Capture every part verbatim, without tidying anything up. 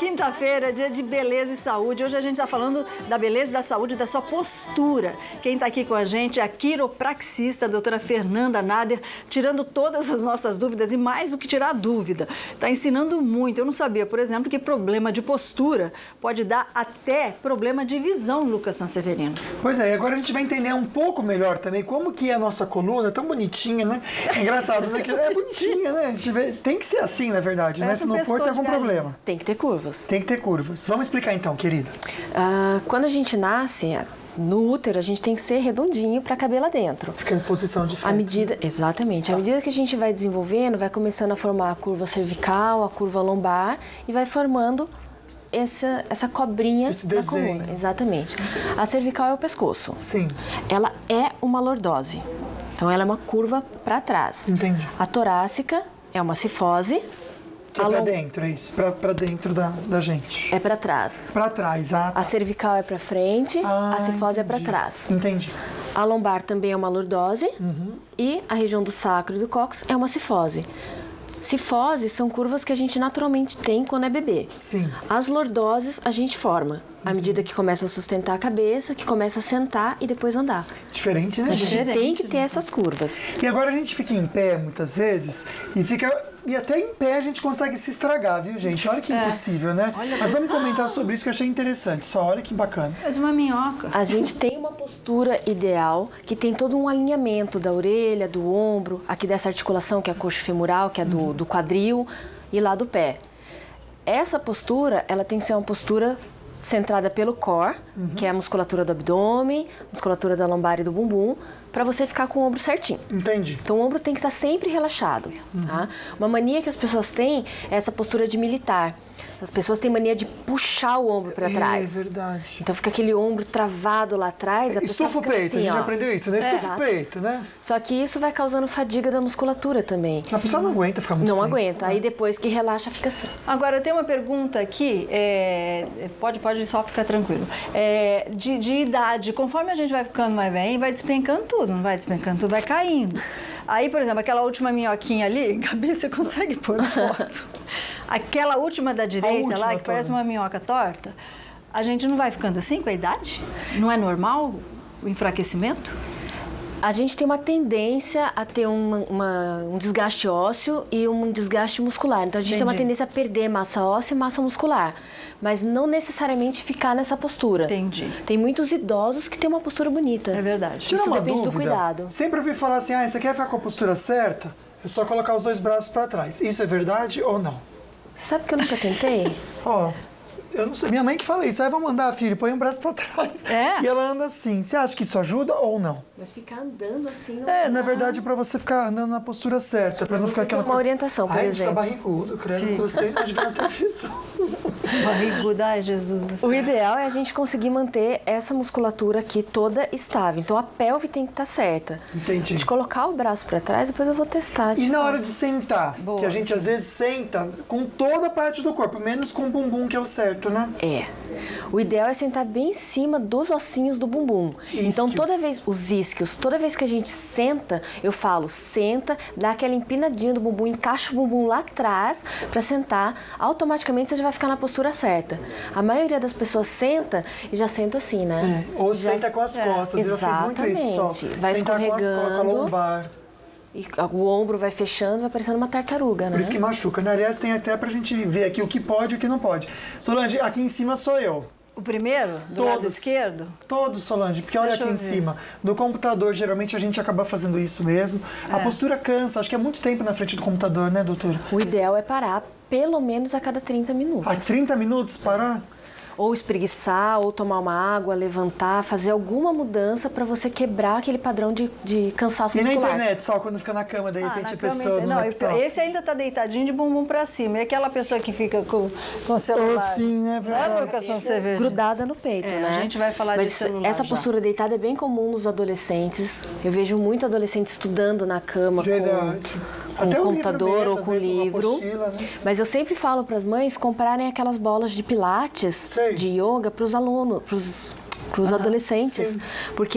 quinta-feira, dia de beleza e saúde. Hoje a gente está falando da beleza e da saúde da sua postura. Quem está aqui com a gente é a quiropraxista, a doutora Fernanda Nader, tirando todas as nossas dúvidas e mais do que tirar dúvida. Está ensinando muito. Eu não sabia, por exemplo, que problema de postura pode dar até problema de visão, Lucas Sanseverino. Pois é, e agora a gente vai entender um pouco melhor também como que é a nossa coluna, tão bonitinha, né? É engraçado, né? É bonitinha, né? A gente vê, tem que ser assim, na verdade, né? Se não for, tem algum problema. Tem que ter curvas. Tem que ter curvas. Vamos explicar então, querida. Ah, quando a gente nasce, no útero, a gente tem que ser redondinho para caber lá dentro. Fica em posição de feto. À medida, exatamente. Tá. À medida que a gente vai desenvolvendo, vai começando a formar a curva cervical, a curva lombar e vai formando essa, essa cobrinha Esse da desenho. coluna. Exatamente. A cervical é o pescoço. Sim. Ela é uma lordose. Então, ela é uma curva para trás. Entendi. A torácica é uma cifose. Que é pra dentro, é isso? Pra, pra dentro da, da gente. É para trás. Pra trás, ah, tá. A cervical é para frente, ah, a cifose entendi. é para trás. Entendi. A lombar também é uma lordose, uhum. E a região do sacro e do cóccix é uma cifose. Cifoses são curvas que a gente naturalmente tem quando é bebê. Sim. As lordoses a gente forma à medida que começa a sustentar a cabeça, que começa a sentar e depois andar. Diferente, né? A gente Diferente, tem que ter essas curvas. E agora a gente fica em pé muitas vezes e fica... E até em pé a gente consegue se estragar, viu, gente? Olha que impossível, é. né? Olha, mas vamos comentar sobre isso que eu achei interessante. Só olha que bacana. Faz uma minhoca. A gente tem uma postura ideal que tem todo um alinhamento da orelha, do ombro, aqui dessa articulação que é a coxa femoral, que é do, uhum. do quadril e lá do pé. Essa postura, ela tem que ser uma postura centrada pelo core, uhum. que é a musculatura do abdômen, musculatura da lombar e do bumbum, para você ficar com o ombro certinho. Entendi. Então, o ombro tem que estar sempre relaxado, uhum. tá? Uma mania que as pessoas têm é essa postura de militar. As pessoas têm mania de puxar o ombro para trás. É verdade. Então, fica aquele ombro travado lá atrás. A Estufa o peito, assim, a gente ó. aprendeu isso, né? Estufa é. o peito, né? Só que isso vai causando fadiga da musculatura também. A pessoa não aguenta ficar muito Não tempo. aguenta. Aí, depois que relaxa, fica assim. Agora, tem uma pergunta aqui, é, pode, pode só ficar tranquilo. É, de, de idade, conforme a gente vai ficando mais bem, vai despencando tudo, não vai despencando tudo, vai caindo. Aí, por exemplo, aquela última minhoquinha ali, Gabi, você consegue pôr a foto? Aquela última da direita última, lá, que toda. parece uma minhoca torta, a gente não vai ficando assim com a idade? Não é normal o enfraquecimento? A gente tem uma tendência a ter uma, uma, um desgaste ósseo e um desgaste muscular. Então, a gente Entendi. tem uma tendência a perder massa óssea e massa muscular. Mas não necessariamente ficar nessa postura. Entendi. Tem muitos idosos que têm uma postura bonita. É verdade. Tira Isso uma depende dúvida. do cuidado. Sempre ouvi falar assim, ah, você quer ficar com a postura certa? É só colocar os dois braços para trás. Isso é verdade ou não? Você sabe que eu nunca tentei? Ó... oh. Eu não sei, minha mãe que fala isso, aí vamos mandar, filho, põe um braço pra trás. É? E ela anda assim. Você acha que isso ajuda ou não? Mas ficar andando assim... Não é, na verdade, pra você ficar andando na postura certa, pra não ficar aquela... uma orientação, por ai, exemplo. Ai, fica barrigudo, credo, gostei de ver na televisão. Barrigudo, ai, Jesus do céu. O ideal é a gente conseguir manter essa musculatura aqui toda estável. Então, a pelve tem que estar certa. Entendi. De colocar o braço pra trás, depois eu vou testar. E na hora de sentar, Boa. que a gente às vezes senta com toda a parte do corpo, menos com o bumbum, que é o certo, né? É. O ideal é sentar bem em cima dos ossinhos do bumbum. Isquios. Então, toda vez, os isquios, toda vez que a gente senta, eu falo, senta, dá aquela empinadinha do bumbum, encaixa o bumbum lá atrás para sentar, automaticamente você já vai ficar na postura certa. A maioria das pessoas senta e já senta assim, né? É. Ou já... senta com as costas, é. eu já fiz muito isso só. Vai sentar escorregando. com, as, com a lombar. E o ombro vai fechando, vai parecendo uma tartaruga, né? Por isso que machuca, né? Aliás, tem até pra gente ver aqui o que pode e o que não pode. Solange, aqui em cima sou eu. O primeiro? Do Todos. lado esquerdo? Todos, Solange, porque olha Deixa aqui em eu ver. cima. No computador, geralmente, a gente acaba fazendo isso mesmo. É. A postura cansa, acho que é muito tempo na frente do computador, né, doutora? O ideal é parar pelo menos a cada trinta minutos. A trinta minutos parar? Ou espreguiçar, ou tomar uma água, levantar, fazer alguma mudança para você quebrar aquele padrão de, de cansaço e muscular. E na internet, só quando fica na cama, de repente ah, a pessoa... Cama, não, não esse ainda tá deitadinho de bumbum para cima. E aquela pessoa que fica com, com o celular... Oh, sim, é verdade. É, grudada no peito, é, né? A gente vai falar Mas de celular essa já. postura deitada é bem comum nos adolescentes. Eu vejo muito adolescente estudando na cama verdade. com, com Até um um computador livro mesmo, ou com vezes, livro. Apostila, né? Mas eu sempre falo para as mães comprarem aquelas bolas de pilates, Sei. de yoga, para os alunos, para os ah, adolescentes. sim. Porque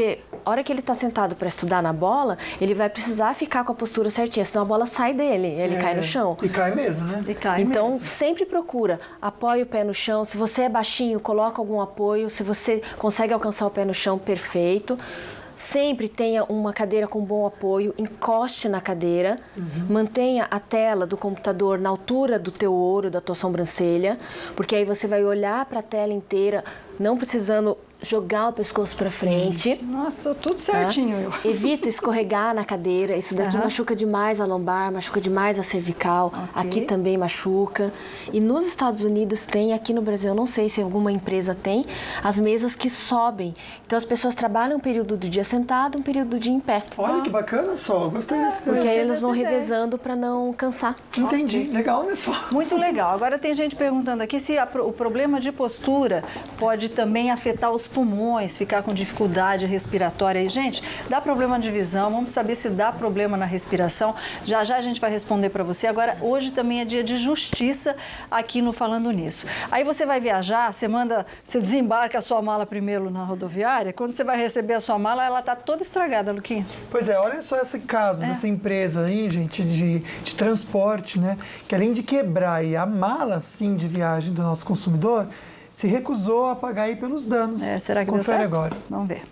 a hora que ele está sentado para estudar na bola, ele vai precisar ficar com a postura certinha, senão a bola sai dele, ele é, cai no chão. E cai mesmo, né? E cai então, mesmo. sempre procura, apoia o pé no chão. Se você é baixinho, coloca algum apoio. Se você consegue alcançar o pé no chão, perfeito. Sempre tenha uma cadeira com bom apoio, encoste na cadeira, uhum. mantenha a tela do computador na altura do teu olho, da tua sobrancelha, porque aí você vai olhar para a tela inteira, não precisando jogar o pescoço para frente. Nossa, tô tudo certinho. Tá? Evita escorregar na cadeira, isso daqui uhum. machuca demais a lombar, machuca demais a cervical, okay. aqui também machuca. E nos Estados Unidos tem, aqui no Brasil, eu não sei se alguma empresa tem, as mesas que sobem. Então as pessoas trabalham um período do dia sentado, um período do dia em pé. Olha ah. que bacana, Sol, gostei desse Porque aí eles vão revezando para não cansar. Entendi, okay. legal, né, Sol? Muito legal. Agora tem gente perguntando aqui se a, o problema de postura pode também afetar os pulmões, ficar com dificuldade respiratória. E, gente, dá problema de visão, vamos saber se dá problema na respiração. Já já a gente vai responder para você. Agora, hoje também é dia de justiça aqui no Falando Nisso. Aí você vai viajar, você manda, você desembarca a sua mala primeiro na rodoviária, quando você vai receber a sua mala, ela tá toda estragada, Luquinha. Pois é, olha só esse caso é. dessa empresa aí, gente, de, de transporte, né? Que além de quebrar aí a mala, sim, de viagem do nosso consumidor, se recusou a pagar aí pelos danos. É, será que Confere deu certo? agora. Vamos ver.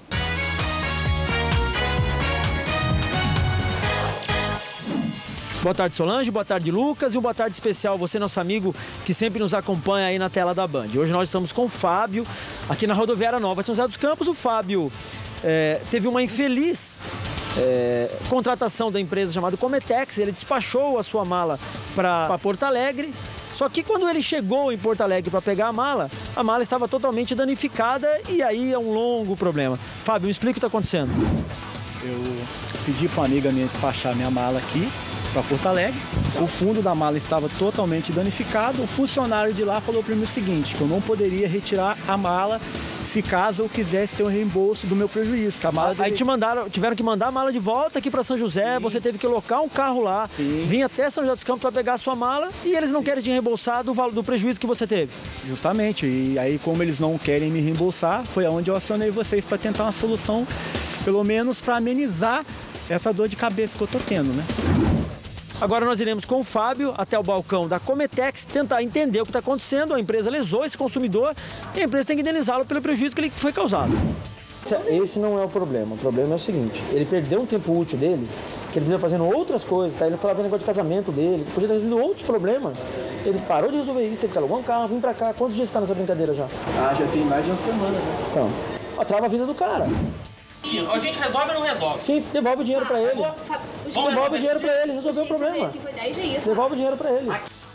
Boa tarde, Solange, boa tarde, Lucas, e um boa tarde especial você, nosso amigo que sempre nos acompanha aí na tela da Band. Hoje nós estamos com o Fábio, aqui na Rodoviária Nova de São José dos Campos. O Fábio é, teve uma infeliz é, contratação da empresa chamada Cometex. Ele despachou a sua mala para Porto Alegre. Só que quando ele chegou em Porto Alegre para pegar a mala, a mala estava totalmente danificada e aí é um longo problema. Fábio, me explica o que está acontecendo. Eu pedi para uma amiga minha despachar minha mala aqui para Porto Alegre. O fundo da mala estava totalmente danificado. O funcionário de lá falou para mim o seguinte, que eu não poderia retirar a mala se caso eu quisesse ter um reembolso do meu prejuízo. Que a mala Aí dele... te mandaram, tiveram que mandar a mala de volta aqui para São José, Sim. você teve que alocar um carro lá, Sim. vir até São José dos Campos para pegar a sua mala e eles não querem te reembolsar do, do prejuízo que você teve. Justamente, e aí como eles não querem me reembolsar, foi aonde eu acionei vocês para tentar uma solução, pelo menos para amenizar essa dor de cabeça que eu tô tendo, né? Agora nós iremos com o Fábio até o balcão da Cometex tentar entender o que está acontecendo. A empresa lesou esse consumidor e a empresa tem que indenizá-lo pelo prejuízo que ele foi causado. Esse não é o problema. O problema é o seguinte, ele perdeu um tempo útil dele, que ele vinha fazendo outras coisas, tá? Ele falava negócio de casamento dele, podia ter resolvido outros problemas. Ele parou de resolver isso, teve que alugar um carro, vim pra cá. Quantos dias você está nessa brincadeira já? Ah, já tem mais de uma semana, né? Então, atrava a vida do cara. A gente resolve ou não resolve? Sim, devolve o dinheiro pra ele. Devolve o dinheiro pra ele, resolveu o problema. Devolve o dinheiro pra ele.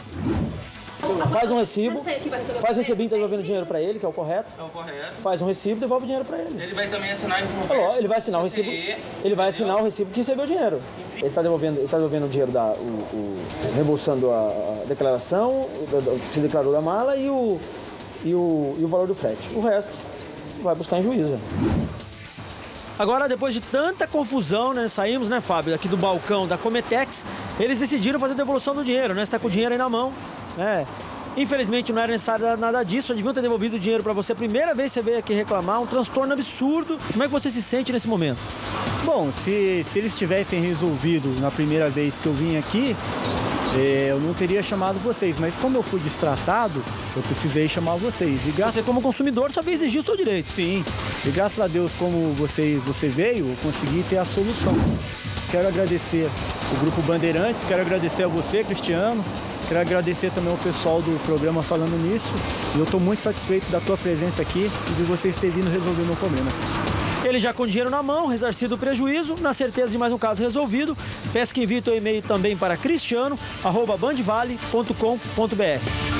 Faz um recibo, faz um recibinho devolvendo o dinheiro pra ele, que é o correto. É o correto. Faz um recibo, devolve o dinheiro pra ele. Ele vai também assinar em conversa. Ele vai assinar o recibo. Ele vai assinar o recibo que recebeu o dinheiro. Ele está devolvendo, ele tá devolvendo o dinheiro da, o, o, reembolsando a, a declaração, o que se declarou da mala e o, e o e o valor do frete. O resto vai buscar em juízo. Agora, depois de tanta confusão, né, saímos, né, Fábio, aqui do balcão da Cometex, eles decidiram fazer a devolução do dinheiro, né? Você está com o dinheiro aí na mão, né? Infelizmente não era necessário nada disso, só deviam ter devolvido o dinheiro para você. A primeira vez que você veio aqui reclamar, um transtorno absurdo. Como é que você se sente nesse momento? Bom, se, se eles tivessem resolvido na primeira vez que eu vim aqui, é, eu não teria chamado vocês. Mas como eu fui destratado, eu precisei chamar vocês. E graças... Você como consumidor só veio exigir o seu direito. Sim, e graças a Deus, como você, você veio, eu consegui ter a solução. Quero agradecer o Grupo Bandeirantes, quero agradecer a você, Cristiano. Quero agradecer também ao pessoal do programa Falando Nisso. E eu estou muito satisfeito da tua presença aqui e de vocês terem vindo resolver o meu problema. Ele já com dinheiro na mão, ressarcido o prejuízo, na certeza de mais um caso resolvido. Peço que envie o teu e-mail também para cristiano arroba bandvale ponto com ponto br.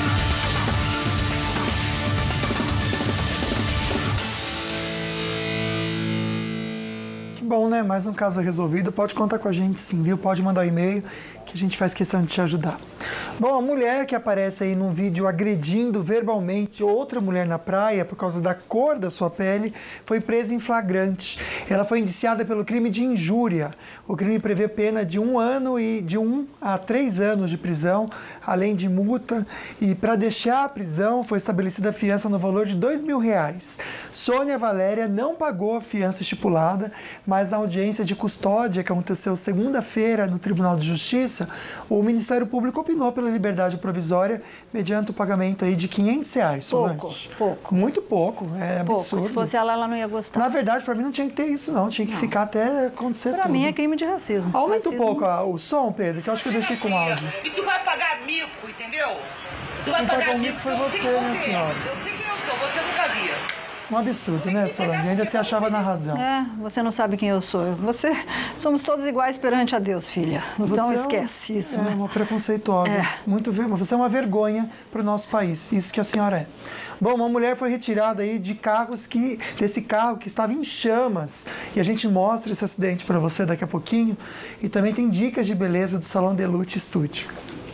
Bom, né? Mais um caso resolvido. Pode contar com a gente sim, viu? Pode mandar um e-mail que a gente faz questão de te ajudar. Bom, a mulher que aparece aí num vídeo agredindo verbalmente outra mulher na praia por causa da cor da sua pele foi presa em flagrante. Ela foi indiciada pelo crime de injúria. O crime prevê pena de um ano e de um a três anos de prisão, além de multa. E para deixar a prisão foi estabelecida a fiança no valor de dois mil reais. Sônia Valéria não pagou a fiança estipulada, mas na audiência de custódia que aconteceu segunda-feira no Tribunal de Justiça, o Ministério Público opinou pela liberdade provisória mediante o pagamento aí de quinhentos reais. Pouco, Solange. pouco. Muito pouco, é Pouco. absurdo. Se fosse ela, ela não ia gostar. Na verdade, para mim não tinha que ter isso não, tinha que não. ficar até acontecer pra tudo. Para mim é crime de racismo. Aumenta racismo... um pouco ó, o som, Pedro, que eu acho que eu deixei com áudio. E tu vai pagar mico, entendeu? Tu vai Quem pagar pagou o mico mico foi você, né, senhora? Eu sei quem eu sou, você nunca via. Um absurdo, né, Solange? Ainda se achava na razão. É, você não sabe quem eu sou. Você, somos todos iguais perante a Deus, filha. Então Você esquece é, isso, é né? uma preconceituosa. É. Muito ver, você é uma vergonha para o nosso país. Isso que a senhora é. Bom, uma mulher foi retirada aí de carros que desse carro que estava em chamas. E a gente mostra esse acidente para você daqui a pouquinho. E também tem dicas de beleza do Salão Delute Studio.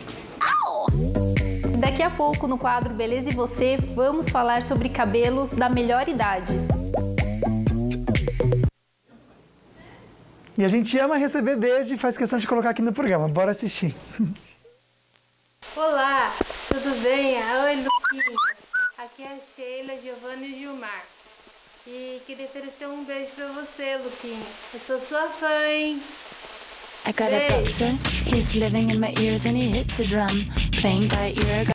Daqui a pouco, no quadro Beleza e Você, vamos falar sobre cabelos da melhor idade. E a gente ama receber beijo e faz questão de colocar aqui no programa. Bora assistir. Olá, tudo bem? Oi, Luquinha. Aqui é a Sheila, Giovana e Gilmar. E queria oferecer um beijo pra você, Luquinha. Eu sou sua fã, hein? I got a boxer, he's living in my ears and he hits the drum, playing by ear.